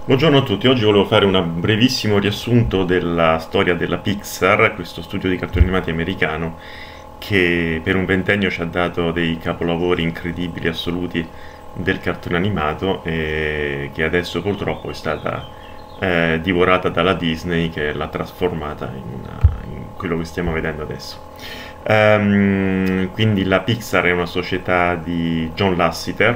Buongiorno a tutti, oggi volevo fare un brevissimo riassunto della storia della Pixar, questo studio di cartoni animati americano che per un ventennio ci ha dato dei capolavori incredibili, assoluti del cartone animato e che adesso purtroppo è stata divorata dalla Disney che l'ha trasformata in quello che stiamo vedendo adesso. Quindi la Pixar è una società di John Lasseter.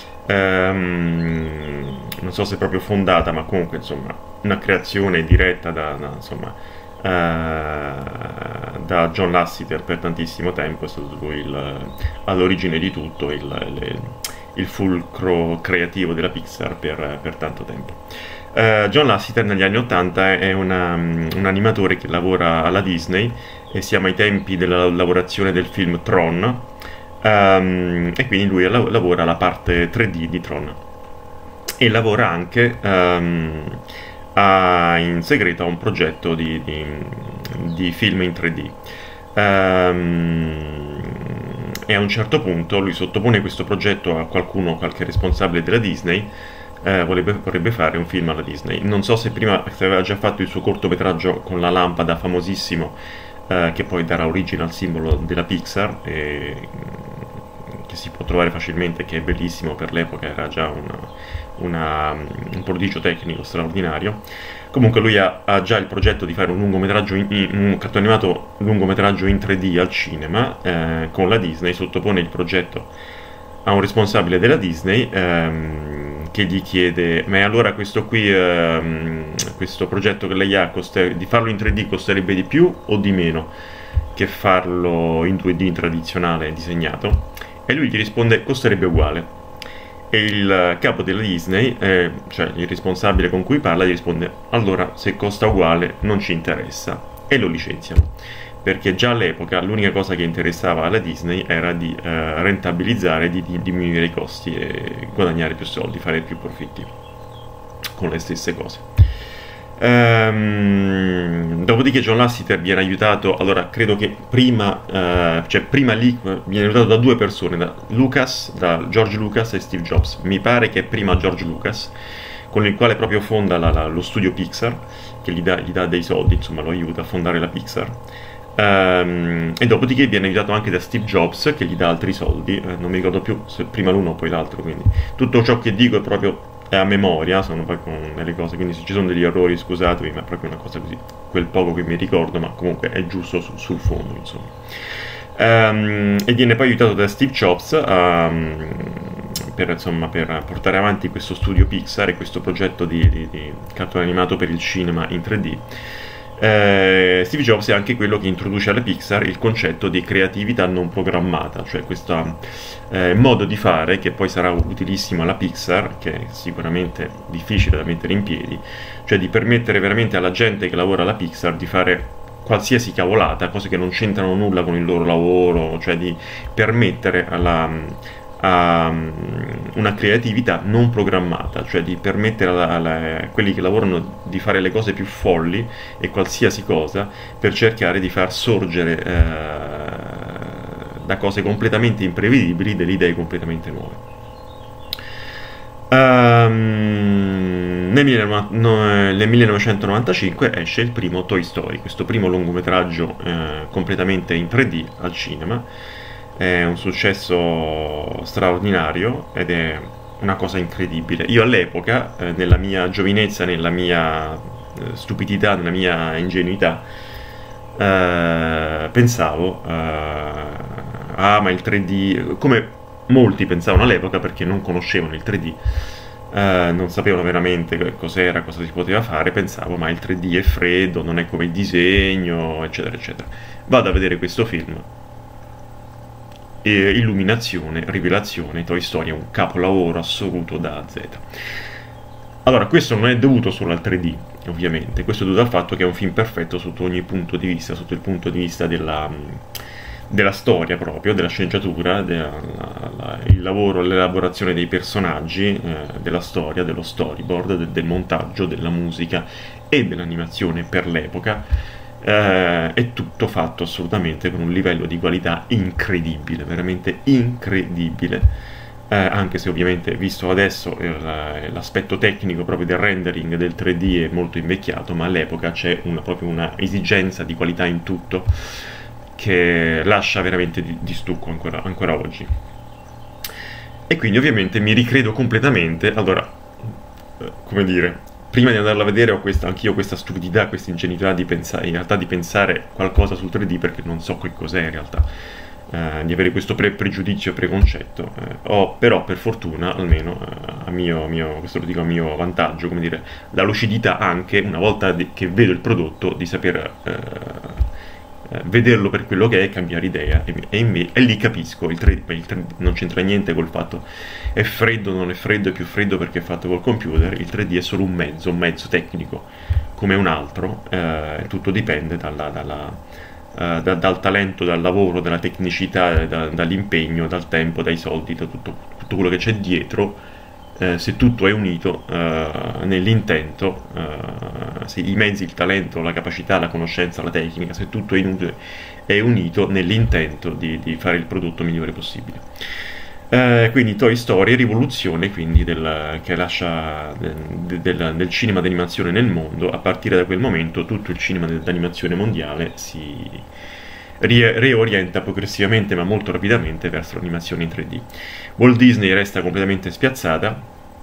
Non so se è proprio fondata, ma comunque insomma una creazione diretta da John Lasseter per tantissimo tempo. È stato lui all'origine di tutto, il fulcro creativo della Pixar per tanto tempo. John Lasseter negli anni 80 è un animatore che lavora alla Disney e siamo ai tempi della lavorazione del film Tron. E quindi lui lavora la parte 3D di Tron e lavora anche in segreto a un progetto di film in 3D. E a un certo punto lui sottopone questo progetto a qualche responsabile della Disney. Vorrebbe fare un film alla Disney. Non so se se aveva già fatto il suo cortometraggio con la lampada famosissimo, che poi darà origine al simbolo della Pixar, che si può trovare facilmente, che è bellissimo, per l'epoca era già un prodigio tecnico straordinario. Comunque lui ha già il progetto di fare un lungometraggio, un cartone animato lungometraggio in 3D al cinema, con la Disney. Sottopone il progetto a un responsabile della Disney, che gli chiede: ma allora questo qui, questo progetto che lei ha, di farlo in 3D costerebbe di più o di meno che farlo in 2D in tradizionale disegnato? E lui gli risponde: costerebbe uguale. E il capo della Disney, cioè il responsabile con cui parla, gli risponde: allora se costa uguale non ci interessa, e lo licenziano, perché già all'epoca l'unica cosa che interessava alla Disney era di rentabilizzare, di diminuire i costi e guadagnare più soldi, fare più profitti con le stesse cose. Dopodiché John Lasseter viene aiutato, allora credo che prima lì viene aiutato da due persone, da George Lucas e Steve Jobs. Mi pare che è prima George Lucas, con il quale proprio fonda lo studio Pixar, che gli dà dei soldi, insomma lo aiuta a fondare la Pixar. E dopodiché viene aiutato anche da Steve Jobs, che gli dà altri soldi, non mi ricordo più se prima l'uno o poi l'altro, quindi tutto ciò che dico è a memoria, sono proprio delle cose, quindi se ci sono degli errori scusatemi, ma è proprio una cosa così, quel poco che mi ricordo, ma comunque è giusto sul fondo, insomma. E viene poi aiutato da Steve Jobs per portare avanti questo studio Pixar e questo progetto di cartone animato per il cinema in 3D. Steve Jobs è anche quello che introduce alla Pixar il concetto di creatività non programmata, cioè questo modo di fare che poi sarà utilissimo alla Pixar, che è sicuramente difficile da mettere in piedi, cioè di permettere veramente alla gente che lavora alla Pixar di fare qualsiasi cavolata, cose che non c'entrano nulla con il loro lavoro, cioè di permettere a una creatività non programmata, cioè di permettere a quelli che lavorano di fare le cose più folli e qualsiasi cosa per cercare di far sorgere da cose completamente imprevedibili delle idee completamente nuove. Nel 1995 esce il primo Toy Story, questo primo lungometraggio completamente in 3D al cinema. È un successo straordinario ed è una cosa incredibile. Io all'epoca, nella mia giovinezza, nella mia stupidità, nella mia ingenuità, pensavo, ma il 3D, come molti pensavano all'epoca perché non conoscevano il 3D, non sapevano veramente cos'era, cosa si poteva fare, pensavo: ma il 3D è freddo, non è come il disegno, eccetera, eccetera. Vado a vedere questo film. Illuminazione, rivelazione, Toy Story è un capolavoro assoluto da A a Z. Allora, questo non è dovuto solo al 3D, ovviamente, questo è dovuto al fatto che è un film perfetto sotto ogni punto di vista, sotto il punto di vista della storia proprio, della sceneggiatura, il lavoro, l'elaborazione dei personaggi, della storia, dello storyboard, del montaggio, della musica e dell'animazione per l'epoca. È tutto fatto assolutamente con un livello di qualità incredibile, veramente incredibile. anche se ovviamente visto adesso l'aspetto tecnico proprio del rendering del 3D è molto invecchiato, ma all'epoca c'è proprio una esigenza di qualità in tutto che lascia veramente di stucco ancora oggi. E quindi ovviamente mi ricredo completamente. Allora, come dire, prima di andarla a vedere ho anch'io questa stupidità, questa ingenuità di pensare, in realtà di pensare qualcosa sul 3D perché non so che cos'è in realtà. Di avere questo pregiudizio e preconcetto, però per fortuna, almeno questo lo dico a mio vantaggio, come dire, la lucidità anche, una volta che vedo il prodotto, di saper vederlo per quello che è, cambiare idea, e lì capisco, il 3D non c'entra niente col fatto è freddo, non è freddo, è più freddo perché è fatto col computer, il 3D è solo un mezzo tecnico, come un altro, tutto dipende dal talento, dal lavoro, dalla tecnicità, dall'impegno, dal tempo, dai soldi, da tutto quello che c'è dietro. Se tutto è unito nell'intento, se i mezzi, il talento, la capacità, la conoscenza, la tecnica, se tutto è unito nell'intento di fare il prodotto migliore possibile. Quindi Toy Story, rivoluzione quindi che lascia del cinema d'animazione nel mondo. A partire da quel momento tutto il cinema d'animazione mondiale si reorienta progressivamente ma molto rapidamente verso l'animazione in 3D. Walt Disney resta completamente spiazzata,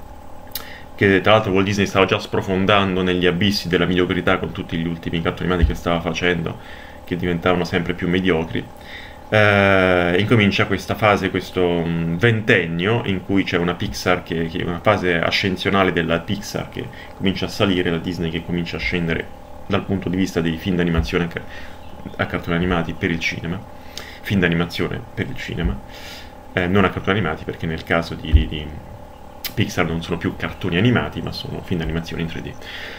che tra l'altro Walt Disney stava già sprofondando negli abissi della mediocrità con tutti gli ultimi cartoni animati che stava facendo, che diventavano sempre più mediocri. Incomincia questa fase, questo ventennio in cui c'è una Pixar che è una fase ascensionale della Pixar che comincia a salire, la Disney che comincia a scendere dal punto di vista dei film d'animazione a cartoni animati per il cinema, film d'animazione per il cinema, non a cartoni animati perché nel caso di Pixar non sono più cartoni animati ma sono film d'animazione in 3D.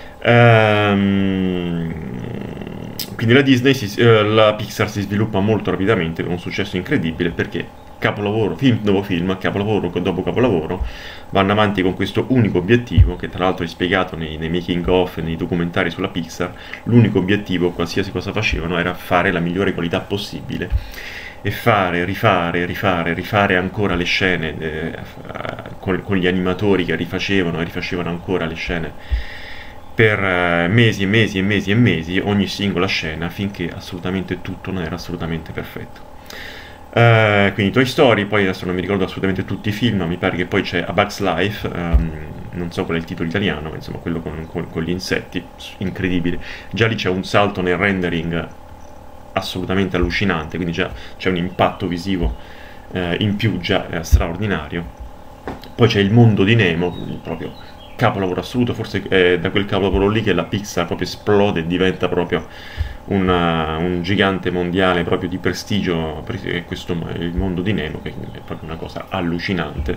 Quindi la Pixar si sviluppa molto rapidamente con un successo incredibile perché capolavoro, film dopo film, capolavoro dopo capolavoro, vanno avanti con questo unico obiettivo che tra l'altro è spiegato nei making of, nei documentari sulla Pixar. L'unico obiettivo, qualsiasi cosa facevano, era fare la migliore qualità possibile e rifare ancora le scene con gli animatori che rifacevano e rifacevano ancora le scene per mesi e mesi e mesi e mesi, ogni singola scena, finché assolutamente tutto non era assolutamente perfetto. Quindi Toy Story, poi adesso non mi ricordo assolutamente tutti i film, ma mi pare che poi c'è A Bug's Life, non so qual è il titolo italiano, ma insomma quello con gli insetti, incredibile. Già lì c'è un salto nel rendering assolutamente allucinante, quindi già c'è un impatto visivo in più già straordinario. Poi c'è Il mondo di Nemo, proprio capolavoro assoluto, forse è da quel capolavoro lì che la Pixar proprio esplode e diventa proprio un gigante mondiale proprio di prestigio. Questo è Il mondo di Nemo, che è proprio una cosa allucinante,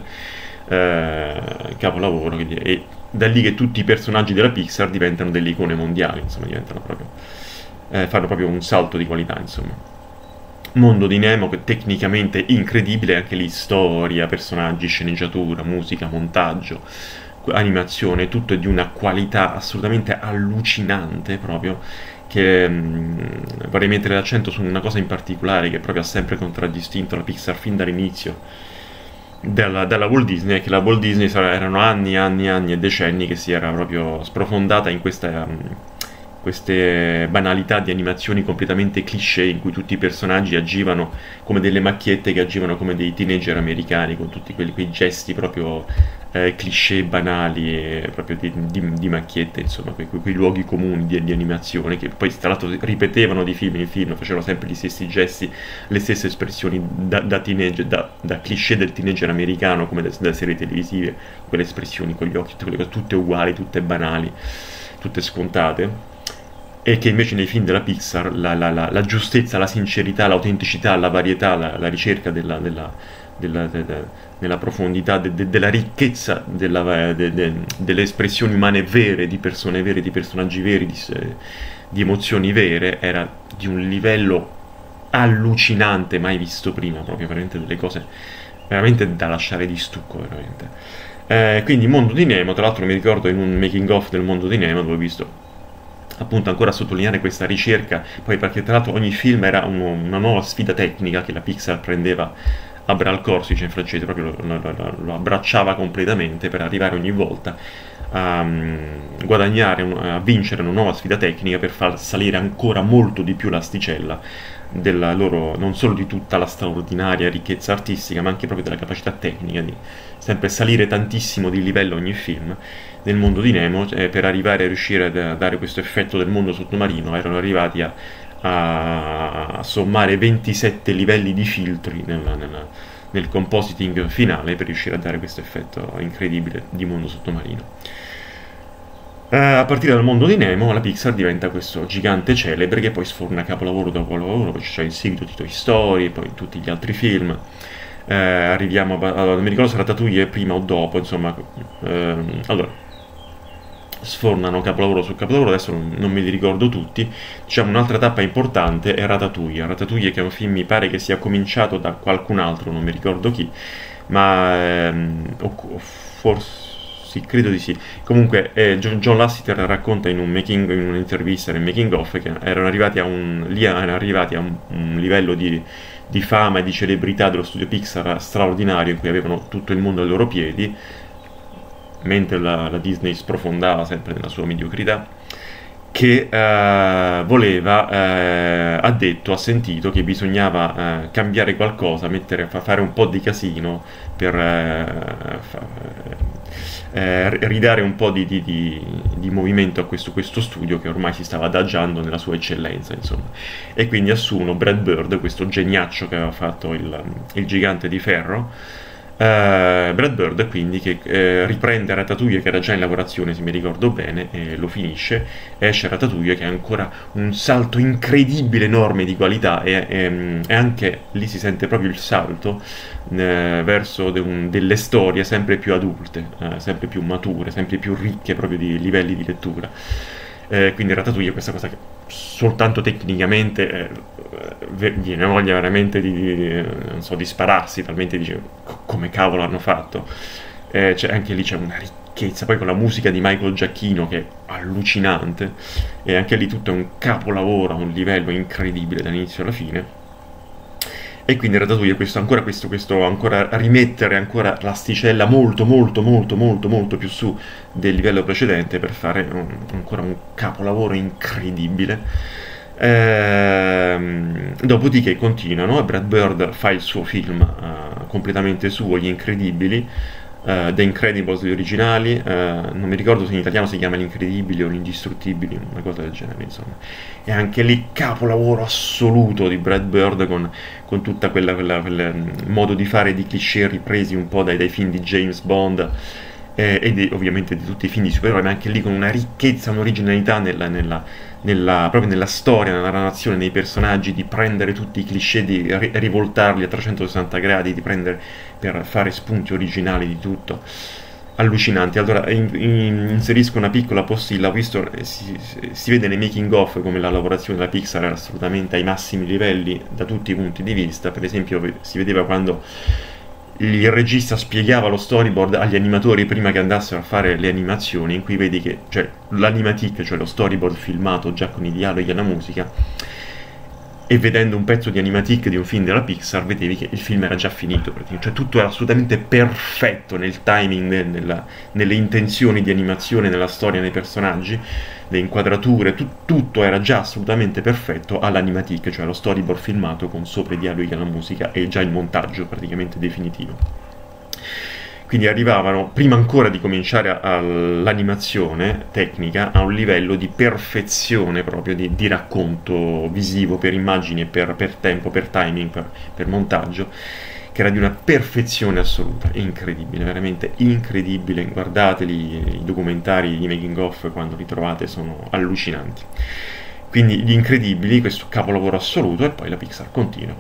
capolavoro, e da lì che tutti i personaggi della Pixar diventano delle icone mondiali, insomma, diventano proprio fanno proprio un salto di qualità, insomma. Mondo di Nemo, che tecnicamente incredibile, anche lì storia, personaggi, sceneggiatura, musica, montaggio, animazione, tutto è di una qualità assolutamente allucinante proprio, che vorrei mettere l'accento su una cosa in particolare che proprio ha sempre contraddistinto la Pixar fin dall'inizio dalla Walt Disney, è che la Walt Disney erano anni e decenni che si era proprio sprofondata in queste banalità di animazioni completamente cliché in cui tutti i personaggi agivano come delle macchiette, che agivano come dei teenager americani, con tutti quei gesti proprio cliché banali, proprio di macchiette, insomma, quei luoghi comuni di animazione che poi tra l'altro ripetevano di film in film, facevano sempre gli stessi gesti, le stesse espressioni da cliché del teenager americano, come da serie televisive, quelle espressioni con gli occhi, tutte quelle cose, tutte uguali, tutte banali, tutte scontate. E che invece nei film della Pixar la giustezza, la sincerità, l'autenticità, la varietà, la ricerca della profondità, della ricchezza delle espressioni umane vere, di persone vere, di personaggi veri, di emozioni vere, era di un livello allucinante, mai visto prima, proprio veramente delle cose veramente da lasciare di stucco, veramente. Quindi Mondo di Nemo, tra l'altro mi ricordo in un making of del Mondo di Nemo dove ho visto appunto ancora a sottolineare questa ricerca, poi perché tra l'altro ogni film era una nuova sfida tecnica che la Pixar prendeva abbracciava il corsice in francese, proprio lo abbracciava completamente per arrivare ogni volta a guadagnare, a vincere una nuova sfida tecnica per far salire ancora molto di più l'asticella della loro, non solo di tutta la straordinaria ricchezza artistica, ma anche proprio della capacità tecnica di sempre salire tantissimo di livello ogni film. Nel mondo di Nemo, per arrivare a riuscire a dare questo effetto del mondo sottomarino, erano arrivati a sommare 27 livelli di filtri nel compositing finale per riuscire a dare questo effetto incredibile di mondo sottomarino. A partire dal mondo di Nemo, la Pixar diventa questo gigante celebre che poi sforna capolavoro dopo capolavoro, poi c'è il seguito di Toy Story, poi tutti gli altri film. Arriviamo allora, non mi ricordo se Ratatouille è prima o dopo, insomma. Allora, sfornano capolavoro su capolavoro, adesso non me li ricordo tutti. Diciamo un'altra tappa importante è Ratatouille che è un film, mi pare che sia cominciato da qualcun altro, non mi ricordo chi, ma o forse sì, credo di sì. Comunque John Lasseter racconta in un'intervista nel making of che erano arrivati a un livello di fama e di celebrità dello studio Pixar straordinario, in cui avevano tutto il mondo ai loro piedi, mentre la Disney sprofondava sempre nella sua mediocrità, che ha sentito che bisognava cambiare qualcosa, fare un po' di casino per ridare un po' di movimento a questo studio che ormai si stava adagiando nella sua eccellenza, insomma. E quindi assumono Brad Bird, questo geniaccio che aveva fatto il Gigante di Ferro, Brad Bird, quindi, che riprende Ratatouille, che era già in lavorazione se mi ricordo bene, e lo finisce. Esce Ratatouille che è ancora un salto incredibile, enorme di qualità, e anche lì si sente proprio il salto verso delle storie sempre più adulte, sempre più mature, sempre più ricche proprio di livelli di lettura. Quindi Ratatouille è questa cosa che soltanto tecnicamente viene voglia veramente non so, di spararsi, talmente dice come cavolo hanno fatto. Anche lì c'è una ricchezza, poi con la musica di Michael Giacchino che è allucinante, e anche lì tutto è un capolavoro a un livello incredibile dall'inizio alla fine. E quindi Ratatouille questo ancora rimettere ancora l'asticella molto molto molto molto molto più su del livello precedente per fare ancora un capolavoro incredibile. Dopodiché continuano, e Brad Bird fa il suo film completamente suo, Gli Incredibili, The Incredibles, gli originali, non mi ricordo se in italiano si chiama Gli Incredibili o Gli Indistruttibili, una cosa del genere, insomma. E anche lì capolavoro assoluto di Brad Bird con tutta quel modo di fare di cliché ripresi un po' dai film di James Bond, ovviamente di tutti i film di supereroi, ma anche lì con una ricchezza, un'originalità proprio nella storia, nella narrazione, nei personaggi, di prendere tutti i cliché, di rivoltarli a 360 gradi, per fare spunti originali di tutto. Allucinanti. Allora inserisco una piccola postilla. Ho visto, si vede nei making of come la lavorazione della Pixar era assolutamente ai massimi livelli da tutti i punti di vista. Per esempio si vedeva quando il regista spiegava lo storyboard agli animatori prima che andassero a fare le animazioni, in cui vedi che l'animatic, cioè lo storyboard filmato già con i dialoghi e la musica, e vedendo un pezzo di animatic di un film della Pixar vedevi che il film era già finito, cioè tutto era assolutamente perfetto nel timing, nelle intenzioni di animazione, nella storia, nei personaggi, le inquadrature, tutto era già assolutamente perfetto all'animatic, cioè lo storyboard filmato con sopra i dialoghi e la musica e già il montaggio praticamente definitivo. Quindi arrivavano, prima ancora di cominciare l'animazione tecnica, a un livello di perfezione proprio di racconto visivo, per immagini e per tempo, per timing, per montaggio, che era di una perfezione assoluta, incredibile, veramente incredibile. Guardateli, i documentari, i making of, quando li trovate, sono allucinanti. Quindi Gli Incredibili, questo capolavoro assoluto, e poi la Pixar continua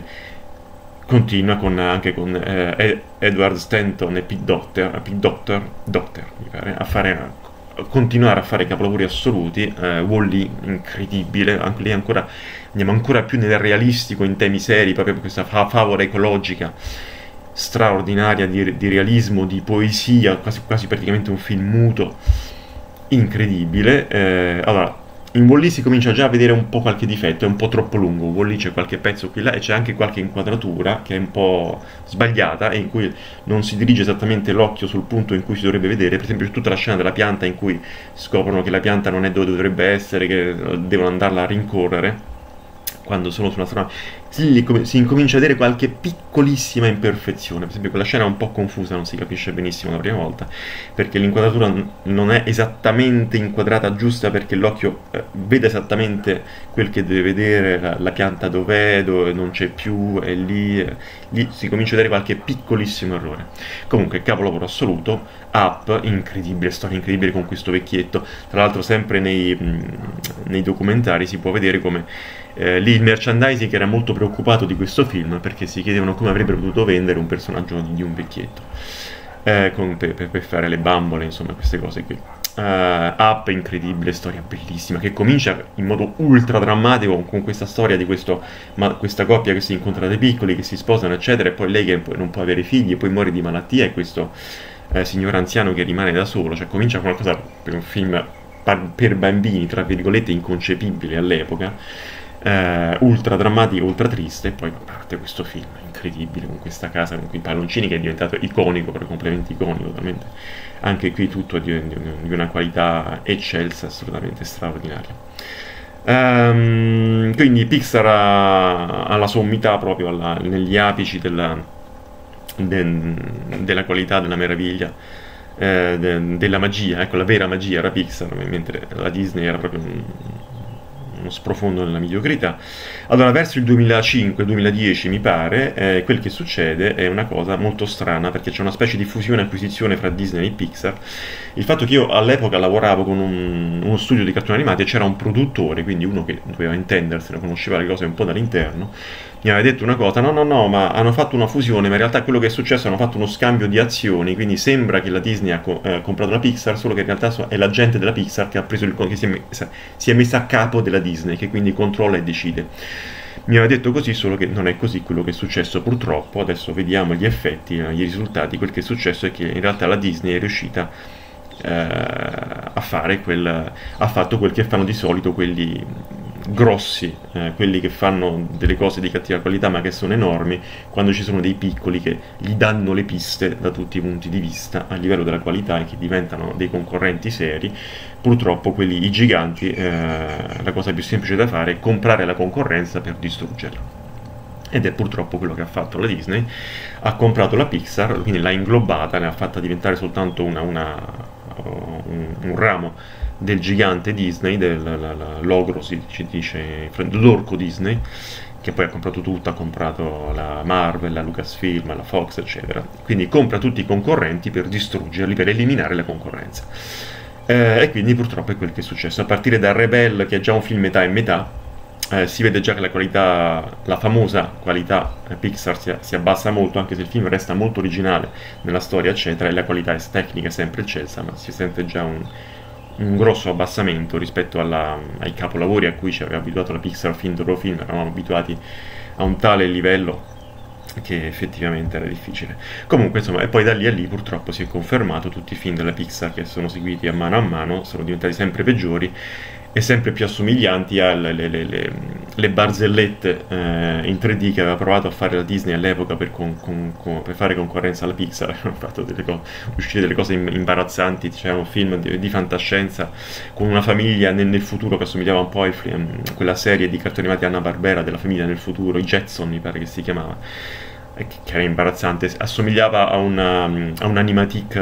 anche con Edward Stanton e Pete Docter, mi pare, a continuare a fare capolavori assoluti. Wall-E, incredibile, anche lì andiamo ancora più nel realistico, in temi seri, proprio per questa favola ecologica straordinaria di realismo, di poesia, quasi praticamente un film muto, incredibile. Allora, in Wall-E si comincia già a vedere un po' qualche difetto, è un po' troppo lungo, Wall-E c'è qualche pezzo qui e là e c'è anche qualche inquadratura che è un po' sbagliata e in cui non si dirige esattamente l'occhio sul punto in cui si dovrebbe vedere, per esempio c'è tutta la scena della pianta in cui scoprono che la pianta non è dove dovrebbe essere, che devono andarla a rincorrere quando sono sulla strada, si incomincia a vedere qualche piccolissima imperfezione. Per esempio, quella scena è un po' confusa, non si capisce benissimo la prima volta, perché l'inquadratura non è esattamente inquadrata giusta perché l'occhio vede esattamente quel che deve vedere, la pianta dov'è, dove non c'è più, è lì, lì si comincia a vedere qualche piccolissimo errore. Comunque, capolavoro assoluto, Up, incredibile, storia incredibile con questo vecchietto. Tra l'altro, sempre nei documentari si può vedere come lì il merchandising era molto preoccupato di questo film perché si chiedevano come avrebbero potuto vendere un personaggio di un vecchietto per fare le bambole, insomma, queste cose qui. Up, incredibile, storia bellissima che comincia in modo ultra drammatico con questa storia di questa coppia che si incontra dai piccoli, che si sposano, eccetera, e poi lei che non può avere figli e poi muore di malattia e questo signor anziano che rimane da solo. Cioè comincia con qualcosa per un film per bambini, tra virgolette, inconcepibile all'epoca, ultra drammatico, ultra triste, e poi parte questo film incredibile con questa casa, con quei palloncini, che è diventato iconico, per completamente iconico, talmente. Anche qui tutto di una qualità eccelsa, assolutamente straordinaria. Quindi Pixar ha la sommità proprio negli apici della qualità, della meraviglia, della magia. Ecco, la vera magia era Pixar, mentre la Disney era proprio uno sprofondo nella mediocrità. Allora, verso il 2005-2010 mi pare, quel che succede è una cosa molto strana, perché c'è una specie di fusione e acquisizione fra Disney e Pixar. Il fatto che io all'epoca lavoravo con uno studio di cartoni animati e c'era un produttore, quindi uno che doveva intendersene, conosceva le cose un po' dall'interno, mi aveva detto una cosa: no, ma hanno fatto una fusione, ma in realtà quello che è successo, hanno fatto uno scambio di azioni, quindi sembra che la Disney ha comprato la Pixar, solo che in realtà è la gente della Pixar che ha preso che si è messa a capo della Disney, che quindi controlla e decide. Mi aveva detto così, solo che non è così quello che è successo, purtroppo. Adesso vediamo gli effetti, i risultati. Quel che è successo è che in realtà la Disney è riuscita a fare ha fatto quel che fanno di solito quelli grossi, quelli che fanno delle cose di cattiva qualità ma che sono enormi, quando ci sono dei piccoli che gli danno le piste da tutti i punti di vista a livello della qualità e che diventano dei concorrenti seri. Purtroppo i giganti, la cosa più semplice da fare è comprare la concorrenza per distruggerla. Ed è purtroppo quello che ha fatto la Disney. Ha comprato la Pixar, quindi l'ha inglobata, ne ha fatta diventare soltanto un ramo del gigante Disney, l'ogro si dice, l'orco Disney, che poi ha comprato tutto, ha comprato la Marvel, la Lucasfilm, la Fox, eccetera. Quindi compra tutti i concorrenti per distruggerli, per eliminare la concorrenza. E quindi purtroppo è quel che è successo. A partire da Rebel, che è già un film metà e metà, si vede già che la qualità, la famosa qualità Pixar si abbassa molto, anche se il film resta molto originale nella storia, eccetera, e la qualità è tecnica, è sempre eccelsa, ma si sente già un grosso abbassamento rispetto ai capolavori a cui ci aveva abituato la Pixar film dopo film. Eravamo abituati a un tale livello che effettivamente era difficile. Comunque, insomma, e poi da lì a lì purtroppo si è confermato, tutti i film della Pixar che sono seguiti a mano sono diventati sempre peggiori e sempre più assomiglianti alle barzellette in 3D che aveva provato a fare la Disney all'epoca per fare concorrenza alla Pixar. Hanno fatto uscire delle cose imbarazzanti. C'era un film di fantascienza con una famiglia nel futuro che assomigliava un po' a quella serie di cartoni animati Hanna-Barbera della famiglia nel futuro, i Jetson mi pare che si chiamava, che era imbarazzante, assomigliava a un animatic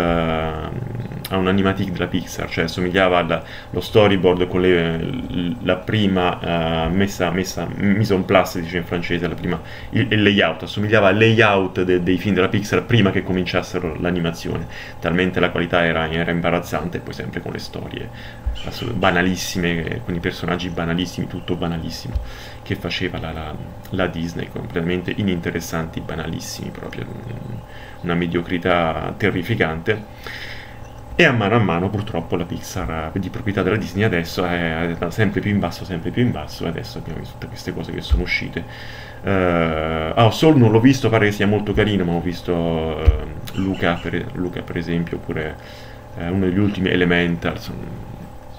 della Pixar, cioè assomigliava allo storyboard con la prima mise en place, dice in francese, il layout, assomigliava al layout dei film della Pixar prima che cominciassero l'animazione, talmente la qualità era imbarazzante. E poi sempre con le storie banalissime, con i personaggi banalissimi, tutto banalissimo che faceva la Disney, completamente ininteressanti, banalissimi proprio, una mediocrità terrificante. E a mano purtroppo la Pixar di proprietà della Disney adesso è sempre più in basso, e adesso abbiamo visto tutte queste cose che sono uscite. Soul non l'ho visto, pare che sia molto carino, ma ho visto Luca per esempio, oppure uno degli ultimi Elemental,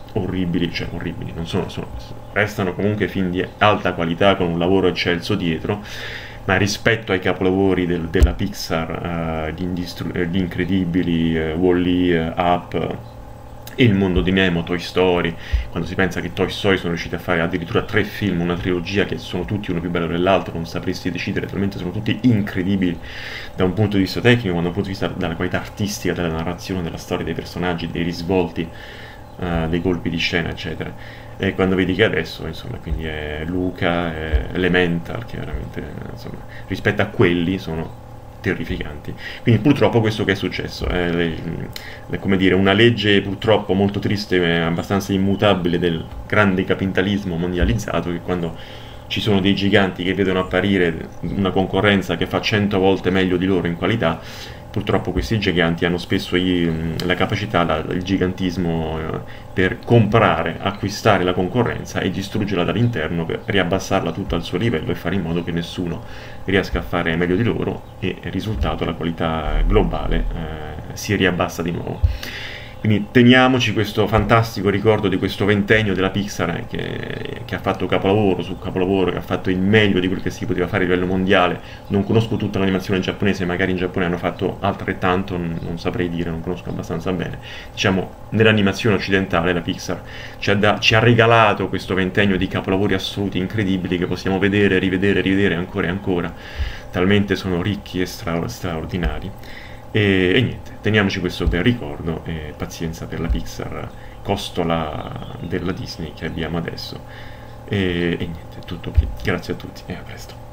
orribili, cioè orribili, non restano comunque film di alta qualità con un lavoro eccelso dietro, ma rispetto ai capolavori della Pixar, gli incredibili, Wall-E, Up, Il mondo di Nemo, Toy Story, quando si pensa che Toy Story sono riusciti a fare addirittura 3 film, una trilogia che sono tutti uno più bello dell'altro, non sapresti decidere, talmente sono tutti incredibili da un punto di vista tecnico, da un punto di vista della qualità artistica, della narrazione, della storia dei personaggi, dei risvolti, dei colpi di scena, eccetera. E quando vedi che adesso, insomma, quindi è Luca, è Elemental, che veramente, insomma, rispetto a quelli sono terrificanti. Quindi purtroppo questo che è successo è come dire, una legge purtroppo molto triste e abbastanza immutabile del grande capitalismo mondializzato, che quando ci sono dei giganti che vedono apparire una concorrenza che fa 100 volte meglio di loro in qualità, purtroppo questi giganti hanno spesso la capacità, il gigantismo per comprare, acquistare la concorrenza e distruggerla dall'interno per riabbassarla tutta al suo livello e fare in modo che nessuno riesca a fare meglio di loro, e il risultato, la qualità globale si riabbassa di nuovo. Quindi teniamoci questo fantastico ricordo di questo ventennio della Pixar, che ha fatto capolavoro su capolavoro, che ha fatto il meglio di quel che si poteva fare a livello mondiale. Non conosco tutta l'animazione giapponese, magari in Giappone hanno fatto altrettanto, non saprei dire, non conosco abbastanza bene. Diciamo, nell'animazione occidentale la Pixar ci ha regalato questo ventennio di capolavori assoluti incredibili che possiamo vedere, rivedere ancora e ancora, talmente sono ricchi e straordinari. E niente, teniamoci questo bel ricordo e pazienza per la Pixar costola della Disney che abbiamo adesso. E niente, tutto qui. Grazie a tutti e a presto.